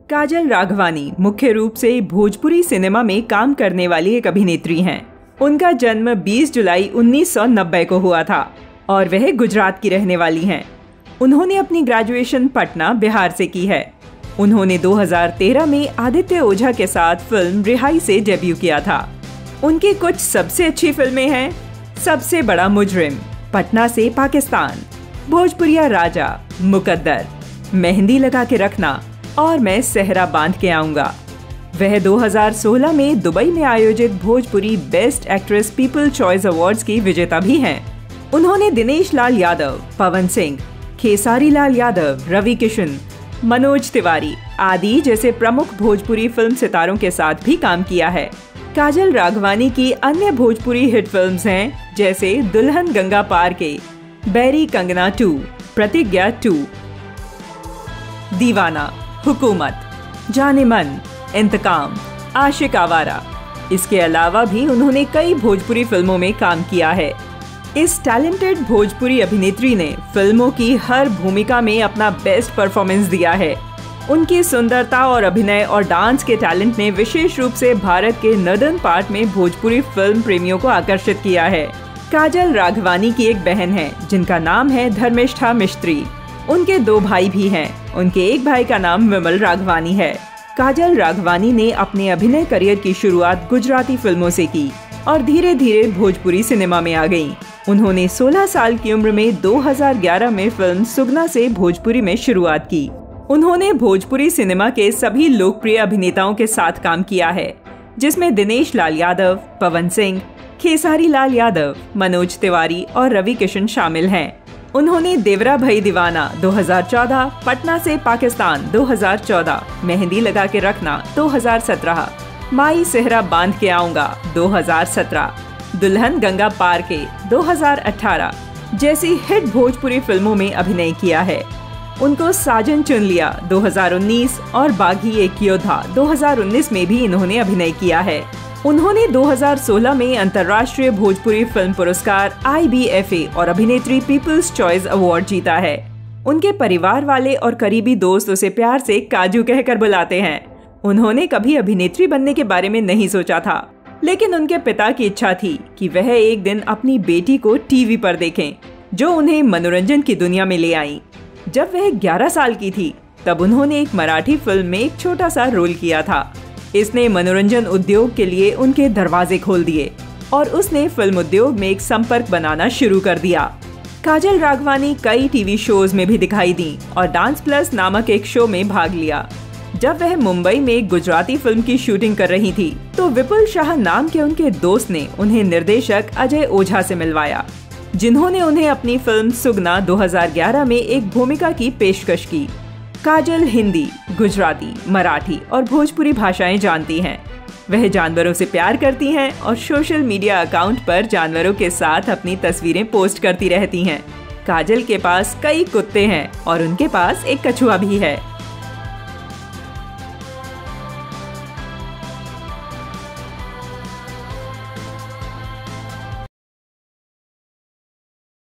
काजल राघवानी मुख्य रूप से भोजपुरी सिनेमा में काम करने वाली एक अभिनेत्री हैं। उनका जन्म 20 जुलाई 1990 को हुआ था और वह गुजरात की रहने वाली हैं। उन्होंने अपनी ग्रेजुएशन पटना, बिहार से की है। उन्होंने 2013 में आदित्य ओझा के साथ फिल्म रिहाई से डेब्यू किया था। उनकी कुछ सबसे अच्छी फिल्में हैं सबसे बड़ा मुजरिम, पटना से पाकिस्तान, भोजपुरिया राजा, मुकद्दर, मेहंदी लगा के रखना और मैं सहरा बांध के आऊंगा। वह 2016 में दुबई में आयोजित Bhojpuri best actress people choice awards की विजेता भी हैं। उन्होंने दिनेश लाल यादव, पवन सिंह, खेसारी लाल यादव, रवि किशन, मनोज तिवारी आदि जैसे प्रमुख भोजपुरी फिल्म सितारों के साथ भी काम किया है। काजल राघवानी की अन्य भोजपुरी हिट फिल्म्स हैं जैसे दुल्हन गंगा पार के, बैरी कंगना 2, प्रतिज्ञा 2, दीवाना, हुकूमत, जाने मन, इंतकाम, आशिक आवारा। इसके अलावा भी उन्होंने कई भोजपुरी फिल्मों में काम किया है। इस टैलेंटेड भोजपुरी अभिनेत्री ने फिल्मों की हर भूमिका में अपना बेस्ट परफॉर्मेंस दिया है। उनकी सुंदरता और अभिनय और डांस के टैलेंट ने विशेष रूप से भारत के नॉर्दर्न पार्ट में भोजपुरी फिल्म प्रेमियों को आकर्षित किया है। काजल राघवानी की एक बहन है जिनका नाम है धर्मिष्ठा मिस्त्री। उनके 2 भाई भी हैं। उनके एक भाई का नाम विमल राघवानी है। काजल राघवानी ने अपने अभिनय करियर की शुरुआत गुजराती फिल्मों से की और धीरे धीरे भोजपुरी सिनेमा में आ गईं। उन्होंने 16 साल की उम्र में 2011 में फिल्म सुगना से भोजपुरी में शुरुआत की। उन्होंने भोजपुरी सिनेमा के सभी लोकप्रिय अभिनेताओं के साथ काम किया है, जिसमें दिनेश लाल यादव, पवन सिंह, खेसारी लाल यादव, मनोज तिवारी और रवि किशन शामिल हैं। उन्होंने देवरा भई दीवाना 2014, पटना से पाकिस्तान 2014, मेहंदी लगा के रखना 2017, माई सेहरा बांध के आऊंगा 2017, दुल्हन गंगा पार के 2018 जैसी हिट भोजपुरी फिल्मों में अभिनय किया है। उनको साजन चुन लिया 2019 और बागी एक योद्धा 2019 में भी इन्होंने अभिनय किया है। उन्होंने 2016 में अंतर्राष्ट्रीय भोजपुरी फिल्म पुरस्कार IBFA और अभिनेत्री पीपल्स चॉइस अवार्ड जीता है। उनके परिवार वाले और करीबी दोस्त उसे प्यार से काजू कहकर बुलाते हैं। उन्होंने कभी अभिनेत्री बनने के बारे में नहीं सोचा था, लेकिन उनके पिता की इच्छा थी कि वह एक दिन अपनी बेटी को टीवी पर देखें, जो उन्हें मनोरंजन की दुनिया में ले आई। जब वह 11 साल की थी, तब उन्होंने एक मराठी फिल्म में एक छोटा सा रोल किया था। इसने मनोरंजन उद्योग के लिए उनके दरवाजे खोल दिए और उसने फिल्म उद्योग में एक संपर्क बनाना शुरू कर दिया। काजल राघवानी कई टीवी शोज में भी दिखाई दी और डांस प्लस नामक एक शो में भाग लिया। जब वह मुंबई में एक गुजराती फिल्म की शूटिंग कर रही थी, तो विपुल शाह नाम के उनके दोस्त ने उन्हें निर्देशक अजय ओझा से मिलवाया, जिन्होंने उन्हें अपनी फिल्म सुगना 2011 में एक भूमिका की पेशकश की। काजल हिंदी, गुजराती, मराठी और भोजपुरी भाषाएं जानती हैं। वह जानवरों से प्यार करती हैं और सोशल मीडिया अकाउंट पर जानवरों के साथ अपनी तस्वीरें पोस्ट करती रहती हैं। काजल के पास कई कुत्ते हैं और उनके पास एक कछुआ भी है।